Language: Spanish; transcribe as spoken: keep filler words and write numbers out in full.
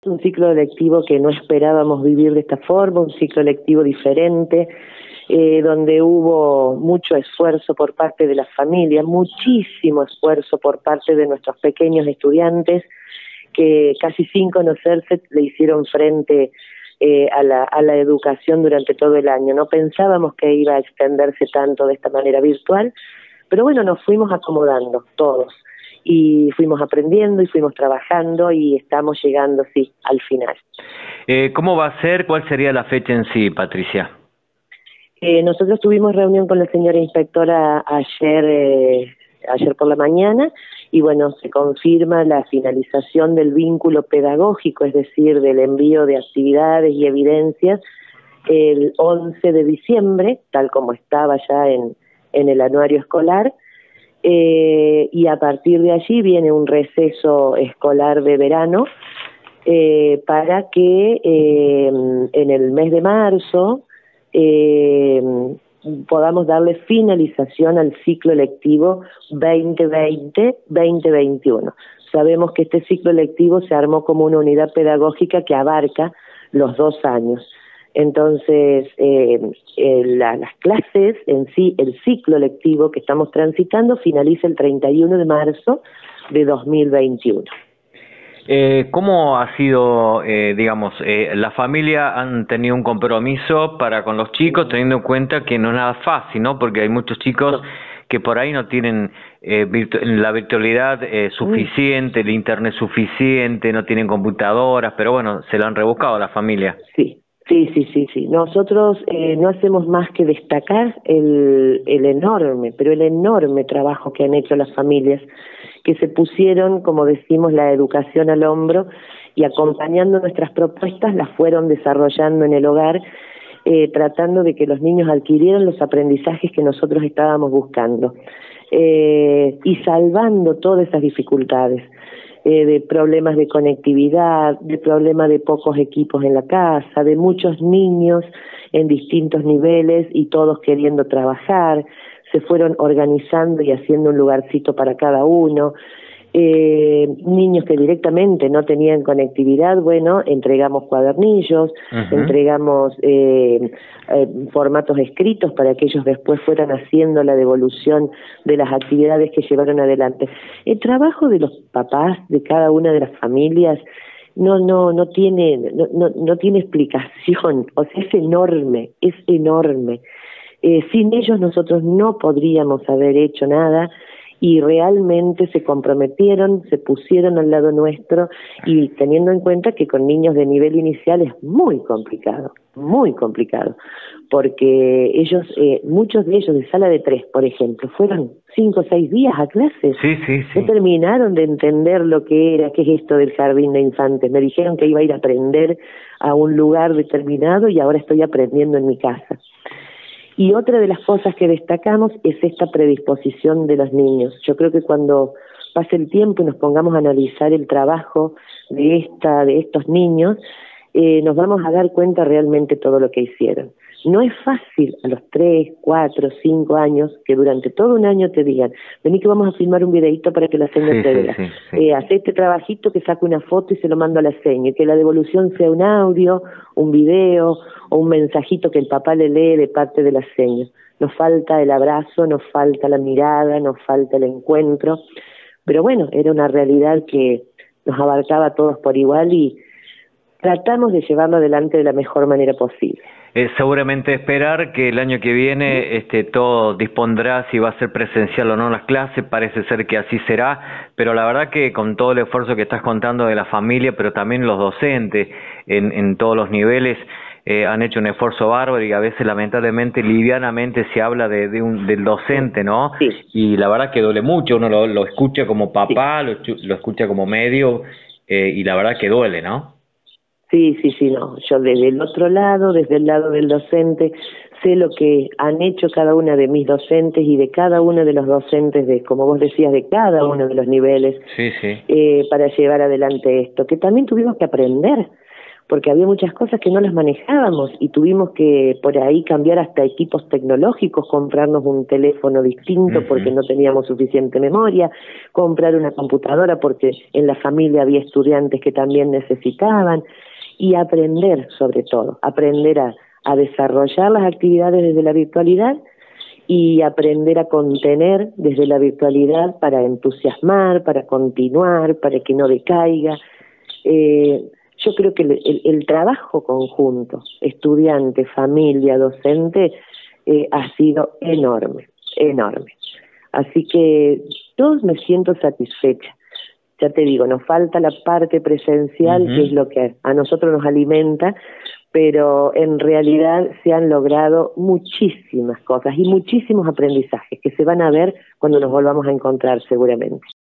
Un ciclo lectivo que no esperábamos vivir de esta forma, un ciclo lectivo diferente, eh, donde hubo mucho esfuerzo por parte de las familias, muchísimo esfuerzo por parte de nuestros pequeños estudiantes, que casi sin conocerse le hicieron frente eh, a, la, a la educación durante todo el año. No pensábamos que iba a extenderse tanto de esta manera virtual, pero bueno, nos fuimos acomodando todos. Y fuimos aprendiendo y fuimos trabajando y estamos llegando, sí, al final. Eh, ¿Cómo va a ser? ¿Cuál sería la fecha en sí, Patricia? Eh, nosotros tuvimos reunión con la señora inspectora ayer, eh, ayer por la mañana y bueno, se confirma la finalización del vínculo pedagógico, es decir, del envío de actividades y evidencias el once de diciembre, tal como estaba ya en, en el anuario escolar. Eh, y a partir de allí viene un receso escolar de verano eh, para que eh, en el mes de marzo eh, podamos darle finalización al ciclo lectivo veinte veinte veinte veintiuno. Sabemos que este ciclo lectivo se armó como una unidad pedagógica que abarca los dos años. Entonces, eh, eh, la, las clases en sí, el ciclo lectivo que estamos transitando, finaliza el treinta y uno de marzo de dos mil veintiuno. Eh, ¿Cómo ha sido, eh, digamos, eh, la familia han tenido un compromiso para con los chicos, teniendo en cuenta que no es nada fácil, ¿no? Porque hay muchos chicos no. que por ahí no tienen eh, virtu la virtualidad eh, suficiente, el internet suficiente, no tienen computadoras, pero bueno, se lo han rebuscado a la familia. Sí. Sí, sí, sí, sí. Nosotros eh, no hacemos más que destacar el, el enorme, pero el enorme trabajo que han hecho las familias, que se pusieron, como decimos, la educación al hombro y acompañando nuestras propuestas las fueron desarrollando en el hogar, eh, tratando de que los niños adquirieran los aprendizajes que nosotros estábamos buscando eh, y salvando todas esas dificultades. Eh, de problemas de conectividad, de problemas de pocos equipos en la casa, de muchos niños en distintos niveles y todos queriendo trabajar, se fueron organizando y haciendo un lugarcito para cada uno. Eh, niños que directamente no tenían conectividad, bueno, entregamos cuadernillos, uh-huh. entregamos eh, eh, formatos escritos para que ellos después fueran haciendo la devolución de las actividades que llevaron adelante. El trabajo de los papás de cada una de las familias no no no tiene no no, no tiene explicación, o sea, es enorme, es enorme. Eh, sin ellos nosotros no podríamos haber hecho nada. Y realmente se comprometieron, se pusieron al lado nuestro y teniendo en cuenta que con niños de nivel inicial es muy complicado, muy complicado, porque ellos, eh, muchos de ellos de sala de tres, por ejemplo, fueron cinco o seis días a clases, sí, sí, sí. no terminaron de entender lo que era, qué es esto del jardín de infantes, me dijeron que iba a ir a aprender a un lugar determinado y ahora estoy aprendiendo en mi casa. Y otra de las cosas que destacamos es esta predisposición de los niños. Yo creo que cuando pase el tiempo y nos pongamos a analizar el trabajo de esta, de estos niños, eh, nos vamos a dar cuenta realmente todo lo que hicieron. No es fácil a los tres, cuatro, cinco años que durante todo un año te digan, vení que vamos a filmar un videíto para que la señora sí, te vea. Sí, sí, sí. Eh, hacé este trabajito que saque una foto y se lo mando a la señora, y que la devolución sea un audio, un video o un mensajito que el papá le lee de parte de la señora. Nos falta el abrazo, nos falta la mirada, nos falta el encuentro, pero bueno, era una realidad que nos abarcaba a todos por igual y tratamos de llevarlo adelante de la mejor manera posible. Eh, seguramente esperar que el año que viene este, todo dispondrá si va a ser presencial o no las clases, parece ser que así será, pero la verdad que con todo el esfuerzo que estás contando de la familia, pero también los docentes en, en todos los niveles, eh, han hecho un esfuerzo bárbaro y a veces lamentablemente livianamente se habla de, de un, del docente, ¿no? Sí. Y la verdad que duele mucho, uno lo, lo escucha como papá, sí. lo, lo escucha como medio eh, y la verdad que duele, ¿no? Sí, sí, sí, no. Yo desde el otro lado, desde el lado del docente, sé lo que han hecho cada una de mis docentes y de cada uno de los docentes, de como vos decías, de cada uno de los niveles, sí, sí. Eh, para llevar adelante esto, que también tuvimos que aprender, porque había muchas cosas que no las manejábamos y tuvimos que por ahí cambiar hasta equipos tecnológicos, comprarnos un teléfono distinto uh-huh. porque no teníamos suficiente memoria, comprar una computadora porque en la familia había estudiantes que también necesitaban, y aprender sobre todo, aprender a, a desarrollar las actividades desde la virtualidad y aprender a contener desde la virtualidad para entusiasmar, para continuar, para que no decaiga. Eh, yo creo que el, el, el trabajo conjunto, estudiante, familia, docente, eh, ha sido enorme, enorme. Así que yo me siento satisfecha. Ya te digo, nos falta la parte presencial, uh-huh. que es lo que a nosotros nos alimenta, pero en realidad se han logrado muchísimas cosas y muchísimos aprendizajes que se van a ver cuando nos volvamos a encontrar seguramente.